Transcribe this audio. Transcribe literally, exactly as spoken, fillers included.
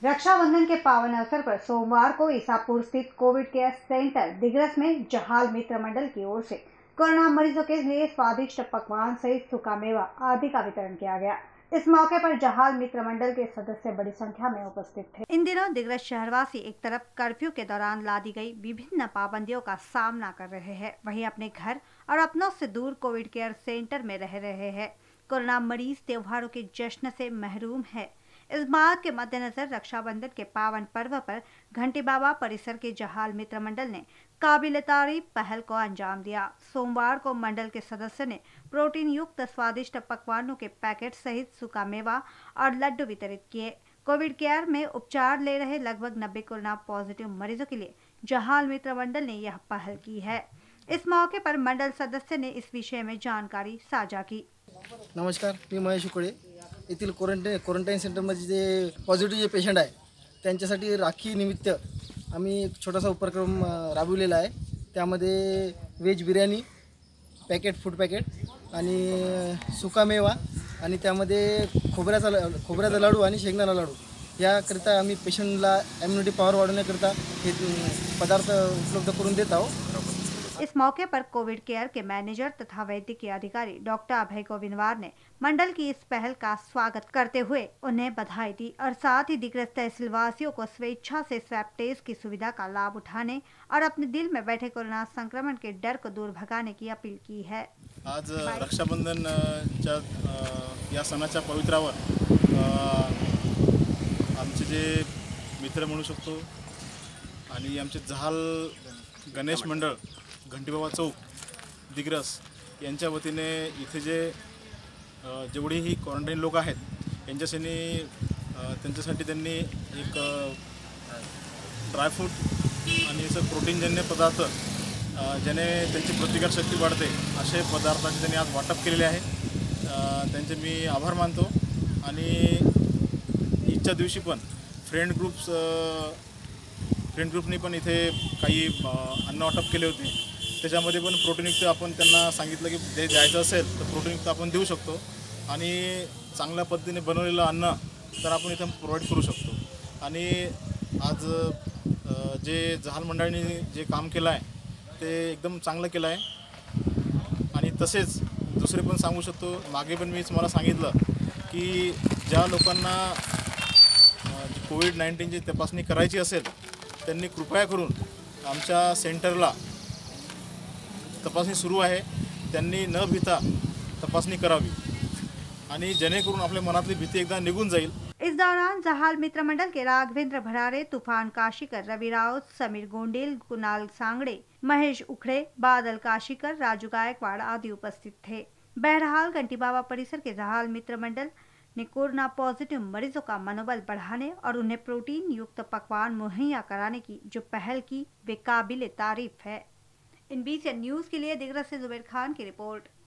रक्षाबंधन के पावन अवसर पर सोमवार को ईसापुर स्थित कोविड केयर सेंटर दिग्रस में जहाल मित्र मंडल की ओर से कोरोना मरीजों के लिए स्वादिष्ट पकवान सहित सूखा मेवा आदि का वितरण किया गया। इस मौके पर जहाल मित्र मंडल के सदस्य बड़ी संख्या में उपस्थित थे। इन दिनों दिग्रस शहरवासी एक तरफ कर्फ्यू के दौरान लादी गई विभिन्न पाबंदियों का सामना कर रहे हैं, वहीं अपने घर और अपनों से दूर कोविड केयर सेंटर में रह रहे हैं। कोरोना मरीज त्योहारों के जश्न से महरूम है। इस बात के मद्देनजर रक्षाबंधन के पावन पर्व पर घंटी बाबा परिसर के जहाल मित्र मंडल ने काबिल तारीफ पहल को अंजाम दिया। सोमवार को मंडल के सदस्य ने प्रोटीन युक्त स्वादिष्ट पकवानों के पैकेट सहित सूखा मेवा और लड्डू वितरित किए। कोविड केयर में उपचार ले रहे लगभग नब्बे कोरोना पॉजिटिव मरीजों के लिए जहाल मित्र मंडल ने यह पहल की है। इस मौके पर मंडल सदस्य ने इस विषय में जानकारी साझा की। नमस्कार, मी महेश उकळे। येथील क्वारंटाईन क्वारंटाईन सेंटरमध्ये जे पॉझिटिव्ह जे पेशंट आहे त्यांच्यासाठी राखी निमित्त आम्ही एक छोटासा उपक्रम राबविलेला आहे। त्यामध्ये veg biryani, packet food packet आणि सुका मेवा आणि त्यामध्ये खोबऱ्याचा खोबऱ्याचा लाडू आणि शेंगदाणा लाडू याकरिता आम्ही पेशंटला इम्युनिटी पॉवर वाढवण्याकरिता हे पदार्थ उपलब्ध करून देत आहोत। इस मौके पर कोविड केयर के मैनेजर तथा वैद्यकीय अधिकारी डॉक्टर अभय गोविंदवार ने मंडल की इस पहल का स्वागत करते हुए उन्हें बधाई दी और साथ ही दिग्रस तहसील वासियों को स्वेच्छा से स्वैब टेस्ट की सुविधा का लाभ उठाने और अपने दिल में बैठे कोरोना संक्रमण के डर को दूर भगाने की अपील की है। आज रक्षाबंधन या सणाच्या पवित्रावर आमचे जे मित्र म्हणू शकतो आणि आमचे जहाल गणेश मंडळ घंटीबाबा चौक दिग्रस यांच्या वतीने इथे जे जेवढेही क्वारंटाईन लोक आहेत यांच्यासाठी त्यांच्यासाठी त्यांनी एक ड्रायफ्रूट आणि असं प्रोटीनजन्य पदार्थ ज्याने त्यांची प्रतिकारशक्ती वाढते असे पदार्थांचे त्यांनी आज वाटप केलेले आहे। त्यांचे मी आभार मानतो आणि ईदच्या दिवशी पण फ्रेंड ग्रुप्स फ्रेंड ग्रुपनी पण इथे काही अन्न वाटप केले होते। त्याच्यामध्ये पण प्रोटीनयुक्त आपण त्यांना सांगितलं की जे द्यायचं असेल तर प्रोटीनयुक्त आपण देऊ शकतो आणि चांगल्या पद्धतीने बनवलेलं अन्न तर आपण इथं प्रोव्हाइड करू शकतो। आणि आज जे जहाल मंडळाने जे काम केलं आहे ते एकदम चांगलं केलं आहे। आणि तसेच दुसरे पण सांगू शकतो, मागे पण मी तुम्हाला सांगितलं की ज्या लोकांना कोविड नाईन्टीनची तपासणी करायची असेल त्यांनी कृपया करून आमच्या सेंटरला तपासणी सुरू आहे त्यांनी न भीता तपासणी करावी आणि जेणेकरून आपल्या मनातली भीती एकदा निघून जाईल। इस दौरान जहाल मित्र मंडल के राघवेंद्र भरारे, तूफान काशीकर, रवि राउत, समीर गोंडेल, कुणाल सांगड़े, महेश उखड़े, बादल काशीकर, राजू गायकवाड़ आदि उपस्थित थे। बहरहाल घंटी बाबा परिसर के जहाल मित्र मंडल ने कोरोना पॉजिटिव मरीजों का मनोबल बढ़ाने और उन्हें प्रोटीन युक्त पकवान मुहैया कराने की जो पहल की वे काबिल तारीफ है। इन बीच न्यूज के लिए दिग्रस से जुबैर खान की रिपोर्ट।